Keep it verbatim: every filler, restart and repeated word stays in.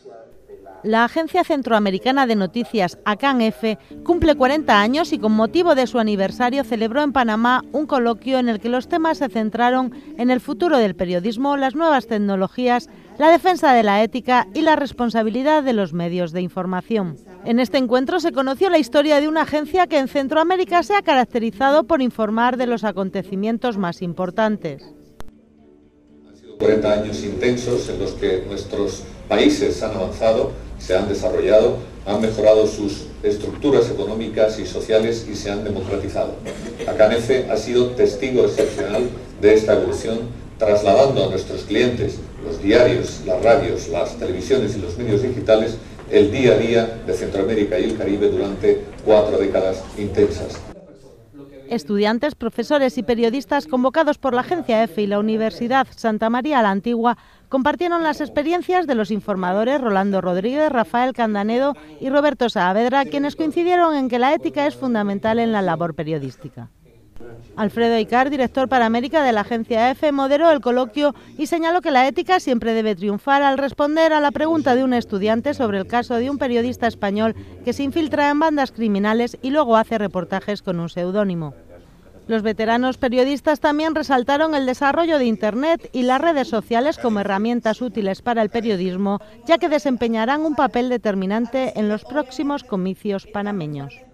La Agencia Centroamericana de Noticias, A C A N F, cumple cuarenta años y con motivo de su aniversario celebró en Panamá un coloquio en el que los temas se centraron en el futuro del periodismo, las nuevas tecnologías, la defensa de la ética y la responsabilidad de los medios de información. En este encuentro se conoció la historia de una agencia que en Centroamérica se ha caracterizado por informar de los acontecimientos más importantes. Han sido cuarenta años intensos en los que nuestros países han avanzado, se han desarrollado, han mejorado sus estructuras económicas y sociales y se han democratizado. A C A N F ha sido testigo excepcional de esta evolución, trasladando a nuestros clientes, los diarios, las radios, las televisiones y los medios digitales, el día a día de Centroamérica y el Caribe durante cuatro décadas intensas. Estudiantes, profesores y periodistas convocados por la Agencia EFE y la Universidad Santa María la Antigua compartieron las experiencias de los informadores Rolando Rodríguez, Rafael Candanedo y Roberto Saavedra, quienes coincidieron en que la ética es fundamental en la labor periodística. Alfredo Icar, director para América de la Agencia EFE, moderó el coloquio y señaló que la ética siempre debe triunfar al responder a la pregunta de un estudiante sobre el caso de un periodista español que se infiltra en bandas criminales y luego hace reportajes con un seudónimo. Los veteranos periodistas también resaltaron el desarrollo de Internet y las redes sociales como herramientas útiles para el periodismo, ya que desempeñarán un papel determinante en los próximos comicios panameños.